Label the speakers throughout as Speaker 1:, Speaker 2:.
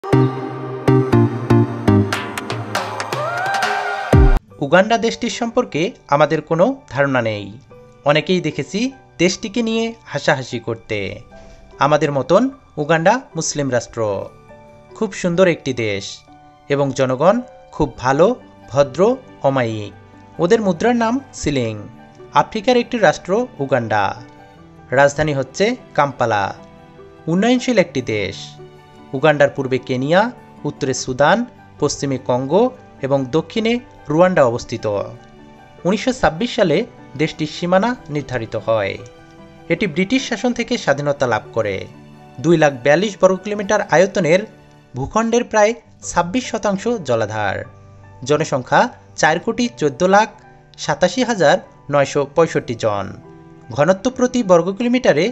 Speaker 1: Uganda দেশটির সম্পর্কে আমাদের কোনো ধারণা নেই। অনেকেই দেখেছি দেশটিকে নিয়ে হাসাহাসি করতে। আমাদের মতন উগান্ডা মুসলিম রাষ্ট্র, খুব সুন্দর একটি দেশ এবং জনগণ খুব ভালো, ভদ্র, অমায়িক। ওদের মুদ্রার নাম সিলিং। আফ্রিকার একটি রাষ্ট্র উগান্ডা। রাজধানী হচ্ছে কাম্পালা। উন্নয়নশীল একটি দেশ। উগান্ডার পূর্বে কেনিয়া, উত্তরে সুদান, পশ্চিমে কঙ্গো এবং দক্ষিণে রুয়ান্ডা অবস্থিত। 1926 সালে দেশটির সীমানা নির্ধারিত হয়। এটি ব্রিটিশ শাসন থেকে স্বাধীনতা লাভ করে। 2,42,000 বর্গ কিলোমিটার আয়তনের ভূখণ্ডের প্রায় 26% জলাধার। জনসংখ্যা 4,14,87,965 জন। ঘনত্ব প্রতি বর্গ কিলোমিটারে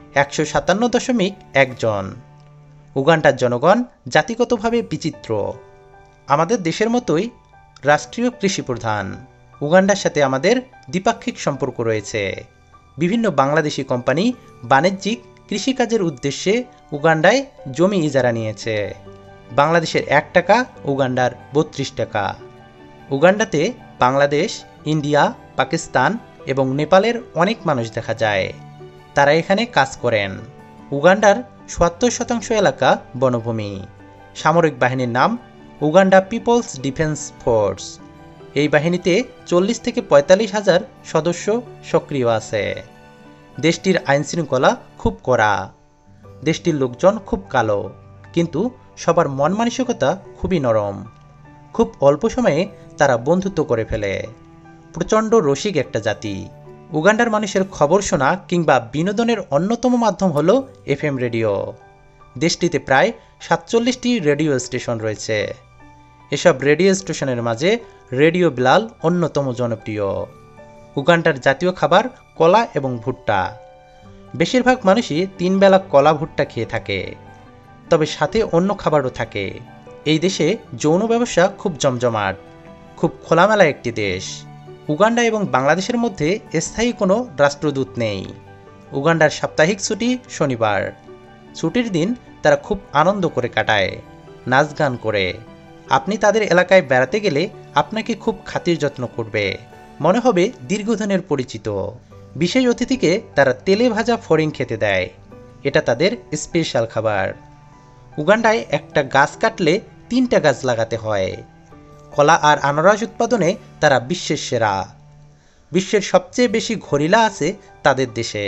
Speaker 1: 157.1 জন। উগান্ডার জনগণ জাতিগতভাবে বিচিত্র। আমাদের দেশের মতোই রাষ্ট্রীয় কৃষি প্রধান। উগান্ডার সাথে আমাদের দ্বিপাক্ষিক সম্পর্ক রয়েছে। বিভিন্ন বাংলাদেশি কোম্পানি বাণিজ্যিক কৃষিকাজের উদ্দেশ্যে উগান্ডায় জমি ইজারা নিয়েছে। বাংলাদেশের 1 টাকা উগান্ডার 32 টাকা। উগান্ডাতে বাংলাদেশ, ইন্ডিয়া, পাকিস্তান এবং নেপালের অনেক মানুষ দেখা যায়। তারা এখানে কাজ করেন। উগান্ডার ৭০% এলাকা বনভূমি। সামরিক বাহিনীর নাম উগান্ডা পিপলস ডিফেন্স ফোর্স। এই বাহিনীতে 40 থেকে 45 হাজার সদস্য সক্রিয় আছে। দেশটির আইনশৃঙ্খলা খুব কড়া। দেশটির লোকজন খুব কালো, কিন্তু সবার মন মানসিকতা খুবই নরম। খুব অল্প সময়ে তারা বন্ধুত্ব করে ফেলে। প্রচণ্ড রসিক একটা জাতি। উগান্ডার মানুষের খবর শোনা কিংবা বিনোদনের অন্যতম মাধ্যম হল FM রেডিও। দেশটিতে প্রায় 47টি রেডিও স্টেশন রয়েছে। এসব রেডিও স্টেশনের মাঝে রেডিও বিলাল অন্যতম জনপ্রিয়। উগান্ডার জাতীয় খাবার কলা এবং ভুট্টা। বেশিরভাগ মানুষই 3 বেলা কলা ভুট্টা খেয়ে থাকে, তবে সাথে অন্য খাবারও থাকে। এই দেশে যৌন ব্যবসা খুব জমজমাট। খুব খোলামেলা একটি দেশ। উগান্ডা এবং বাংলাদেশের মধ্যে স্থায়ী কোনো রাষ্ট্রদূত নেই। উগান্ডার সাপ্তাহিক ছুটি শনিবার। ছুটির দিন তারা খুব আনন্দ করে কাটায়, নাচ গান করে। আপনি তাদের এলাকায় বেড়াতে গেলে আপনাকে খুব খাতির যত্ন করবে, মনে হবে দীর্ঘদিনের পরিচিত। বিশেষ অতিথিকে তারা তেলে ভাজা ফড়িং খেতে দেয়। এটা তাদের স্পেশাল খাবার। উগান্ডায় একটা গাছ কাটলে 3টা গাছ লাগাতে হয়। কলা আর আনারস উৎপাদনে তারা বিশ্বের সেরা। বিশ্বের সবচেয়ে বেশি গরিলা আছে তাদের দেশে,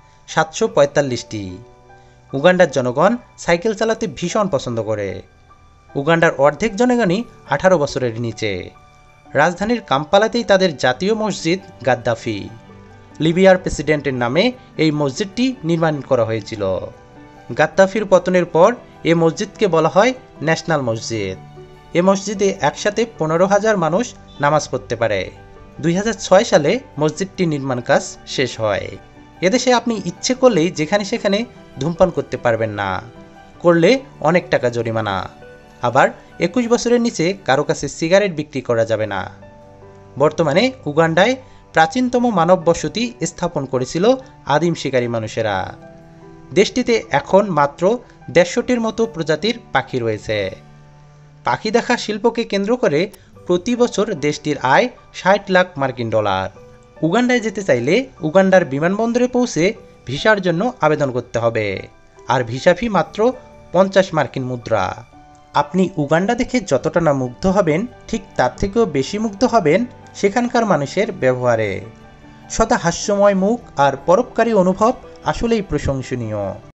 Speaker 1: 745টি। উগান্ডার জনগণ সাইকেল চালাতে ভীষণ পছন্দ করে। উগান্ডার অর্ধেক জনগণই 18 বছরের নিচে। রাজধানীর কাম্পালাতেই তাদের জাতীয় মসজিদ গাদ্দাফি। লিবিয়ার প্রেসিডেন্টের নামে এই মসজিদটি নির্মাণ করা হয়েছিল। গাদ্দাফির পতনের পর এ মসজিদকে বলা হয় ন্যাশনাল মসজিদ। এ মসজিদে একসাথে 15,000 মানুষ নামাজ পড়তে পারে। 2006 সালে মসজিদটির নির্মাণ কাজ শেষ হয়। এদেশে আপনি ইচ্ছে করলেই যেখানে সেখানে ধূমপান করতে পারবেন না, করলে অনেক টাকা জরিমানা। আবার 21 বছরের নিচে কারো কাছে সিগারেট বিক্রি করা যাবে না। বর্তমানে উগান্ডায় প্রাচীনতম মানব বসতি স্থাপন করেছিল আদিম শিকারী মানুষেরা। দেশটিতে এখন মাত্র 150টির মতো প্রজাতির পাখি রয়েছে। পাখি দেখা শিল্পকে কেন্দ্র করে প্রতি বছর দেশটির আয় $60 লাখ মার্কিন। উগান্ডায় যেতে চাইলে উগান্ডার বিমানবন্দরে পৌঁছে ভিসার জন্য আবেদন করতে হবে, আর ভিসা ফি মাত্র 50 মার্কিন মুদ্রা। আপনি উগান্ডা দেখে যতটা না মুগ্ধ হবেন, ঠিক তার থেকেও বেশি মুগ্ধ হবেন সেখানকার মানুষের ব্যবহারে। সদা হাস্যময় মুখ আর পরোপকারী অনুভব আসলেই প্রশংসনীয়।